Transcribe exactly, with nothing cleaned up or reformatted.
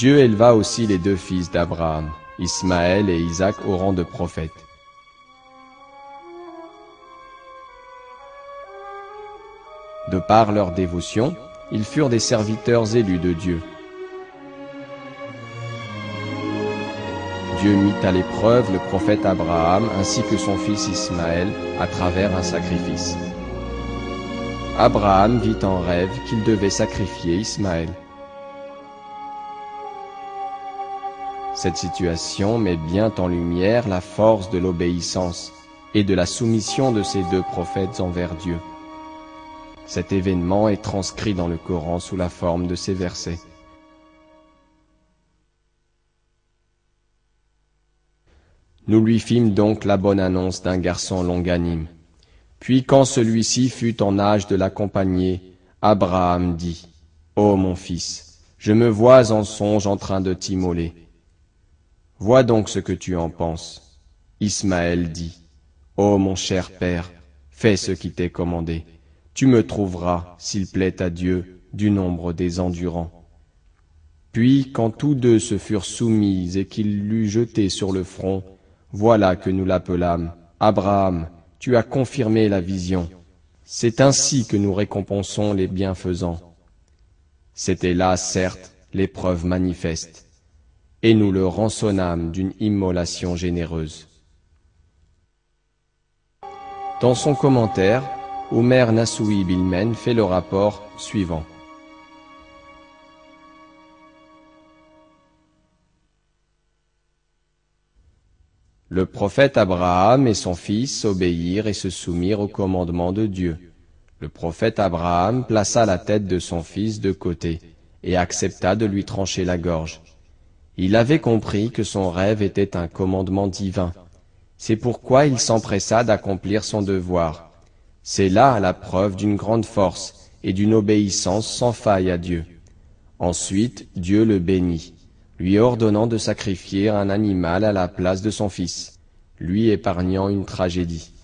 Dieu éleva aussi les deux fils d'Abraham, Ismaël et Isaac, au rang de prophètes. De par leur dévotion, ils furent des serviteurs élus de Dieu. Dieu mit à l'épreuve le prophète Abraham ainsi que son fils Ismaël à travers un sacrifice. Abraham vit en rêve qu'il devait sacrifier Ismaël. Cette situation met bien en lumière la force de l'obéissance et de la soumission de ces deux prophètes envers Dieu. Cet événement est transcrit dans le Coran sous la forme de ces versets. Nous lui fîmes donc la bonne annonce d'un garçon longanime. Puis quand celui-ci fut en âge de l'accompagner, Abraham dit, « Ô mon fils, je me vois en songe en train de t'immoler. Vois donc ce que tu en penses. » Ismaël dit, « Ô mon cher père, fais ce qui t'est commandé. Tu me trouveras, s'il plaît à Dieu, du nombre des endurants. » Puis quand tous deux se furent soumis et qu'il l'eut jeté sur le front, voilà que nous l'appelâmes, « Abraham, tu as confirmé la vision. C'est ainsi que nous récompensons les bienfaisants. » C'était là, certes, l'épreuve manifeste, et nous le rançonnâmes d'une immolation généreuse. Dans son commentaire, Omer Nassoui Bilmen fait le rapport suivant. Le prophète Abraham et son fils obéirent et se soumirent au commandement de Dieu. Le prophète Abraham plaça la tête de son fils de côté et accepta de lui trancher la gorge. Il avait compris que son rêve était un commandement divin. C'est pourquoi il s'empressa d'accomplir son devoir. C'est là la preuve d'une grande force et d'une obéissance sans faille à Dieu. Ensuite, Dieu le bénit, lui ordonnant de sacrifier un animal à la place de son fils, lui épargnant une tragédie.